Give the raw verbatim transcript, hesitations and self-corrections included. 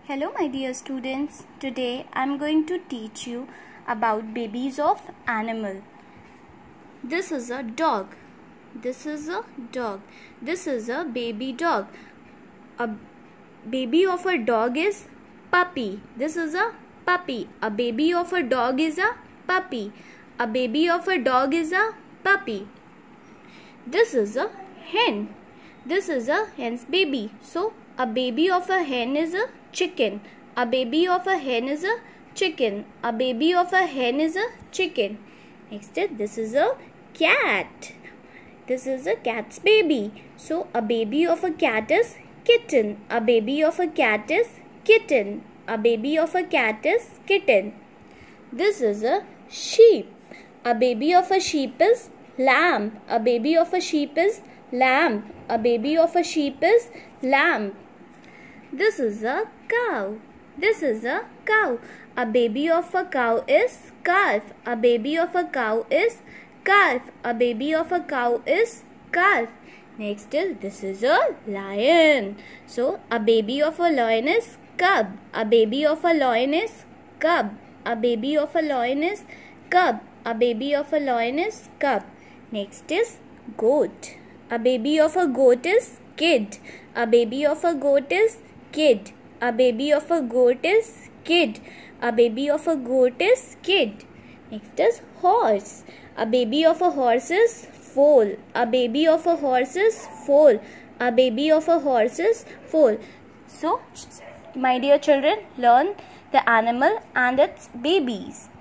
Hello my dear students, today I am going to teach you about babies of animal. This is a dog. This is a dog. This is a baby dog. A baby of a dog is puppy. This is a puppy. A baby of a dog is a puppy. A baby of a dog is a puppy. This is a hen. This is a hen's baby. So a baby of a hen is a chicken. A baby of a hen is a chicken. A baby of a hen is a chicken. Next, this is a cat. This is a cat's baby. So a baby of a cat is kitten. A baby of a cat is kitten. A baby of a cat is kitten. This is a sheep. A baby of a sheep is lamb. A baby of a sheep is lamb. A baby of a sheep is lamb. This is a cow. This is a cow. A baby of a cow is calf. A baby of a cow is calf. A baby of a cow is calf. Next is, this is a lion. So a baby of a lion is cub. A baby of a lion is cub. A baby of a lion is cub. A baby of a lion is cub. Next is goat. A baby of a goat is kid. A baby of a goat is kid. A baby of a goat is kid. A baby of a goat is kid. Next is horse. A baby of a horse is foal. A baby of a horse is foal. A baby of a horse is foal. So, my dear children, learn the animal and its babies.